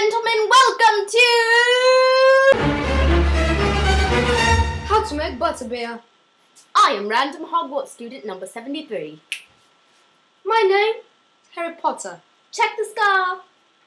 gentlemen, welcome to How to make butterbeer. I am random Hogwarts student number 73. My name is Harry Potter. Check the scar.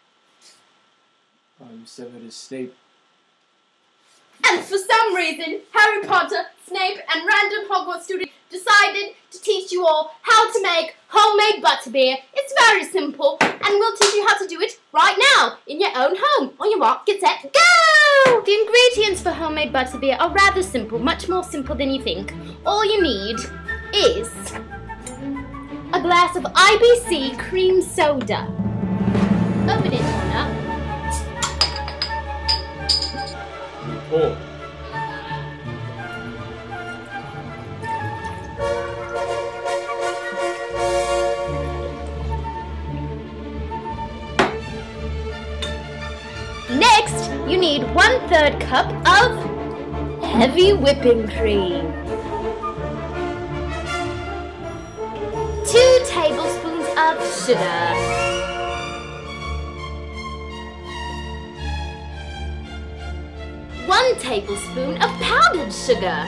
I'm Severus Snape. And for some reason, Harry Potter, Snape and random Hogwarts student decided to teach you all how to make homemade butterbeer. It's very simple and we'll teach you how to do it right now in your own home. On your mark, get set, go! The ingredients for homemade butterbeer are rather simple, much more simple than you think. All you need is a glass of IBC cream soda. Open it, Donna. Pour. Next, you need 1/3 cup of heavy whipping cream. 2 tablespoons of sugar. 1 tablespoon of powdered sugar.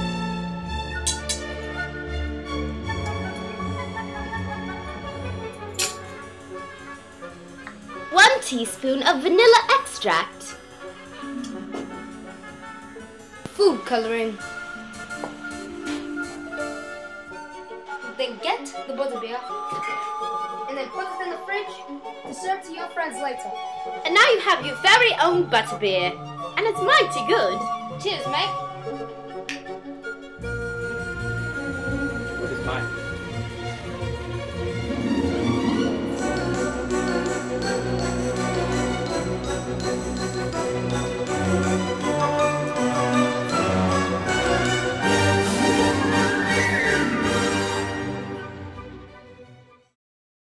1 teaspoon of vanilla extract. Food coloring. Then get the butterbeer and then put it in the fridge to serve to your friends later. And now you have your very own butterbeer. And it's mighty good. Cheers, mate.